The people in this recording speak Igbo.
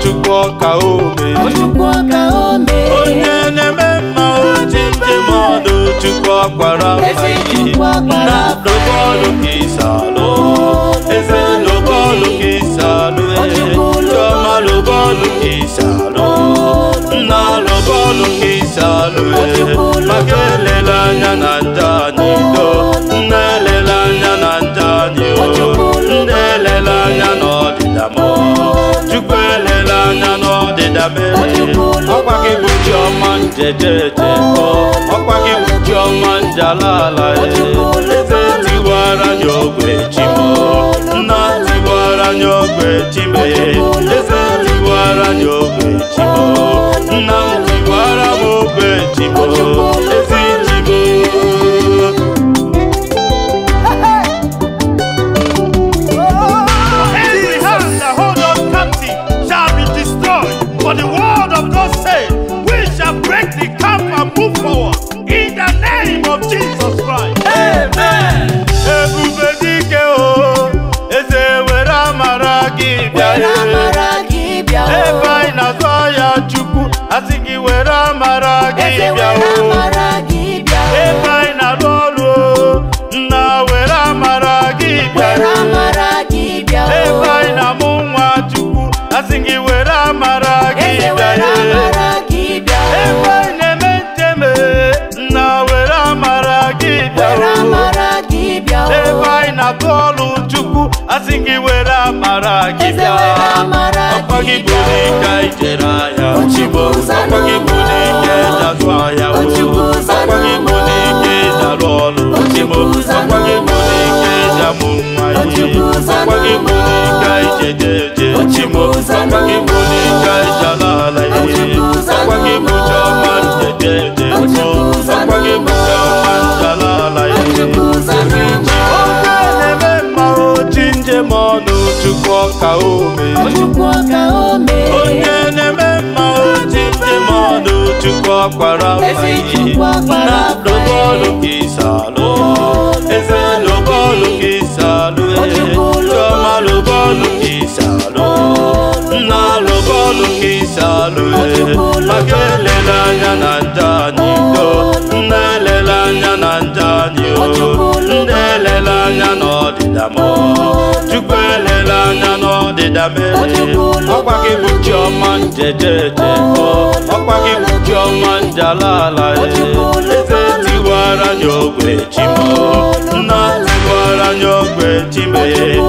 Chukwu Oluba onye na-eme mma Chinaemeogo Chukwu akwara na Oluba Olu Gi salụ eze Oluba Olu Gi salụ Chioma Oluba Olu Gi salụ na Oluba Olu Gi salụ maka elela anya na njọ anyị do na-elela anya na njọ anyị ndị elela anya n'ọdịda m Chukwu elela anya n'ọdịda m ọkwa gị bụ Chioma njejeje ọkwa gị bụ Chioma njalala eze tiwara anya ogwe chimo nna tiwara anya ogwe chime eze tiwara anya ogwe chimo nna m tiwara m ogwe chimo ezi chimo. Every hand that hold us captive shall be destroyed. For the word of God says, we shall break the camp and move forward in the name of Jesus Christ. Amen. Ebube dike o, eze were amara gị bịa. Ebe anyị na-azọ ya Chukwu, asị gị were amara gị bịa o. Ebe anyị na-arụ ọrụ o, nna were amara gị bịa. Ebe anyị na-amụ nwa Chukwu, asị gị were amara gị bịa. Ebe anyị na-eme njem nna were amara gị bịa. Ebe anyị na-atụ ọrụ Chukwu, asị gị were amara gị bịa. Ọkwa gị bụ n'ike anyị jere ahịa Chimo, ọkwa gị bụ n'ike eji azụ ahịa ọkwa gị bụ n'ike eji arụ ọrụ Chimo, ọkwa gị bụ n'ike eji amụ nwa ihe ọkwa gị bụ n'ike anyị ji eje Chimo, ọkwa gị bụ n'ike anyị ji ala ala ihe ọkwa gị bụ Chioma njejeje ọkwa gị bụ Chioma njala ala ihe na-eme mma Chinaemeogo Chukwu Oluba onye na-eme mma Chinaemeogo Chukwu akwara na Oluba Olu Gi salụ eze Oluba Olu Gi salụ Chioma Oluba Olu Gi salụ na Oluba Olu Gi salụ maka elela anya na njọ anyị do na-elela anya na njọ anyị ndị elela anya n'ọdịda m Chukwu elela anya n'ọdịda m ọkwa gị bụ Chioma njejeje ọkwa gị bụ Chioma njalala eze tiwara anya ogwe chimo nna tiwara anya ogwe chime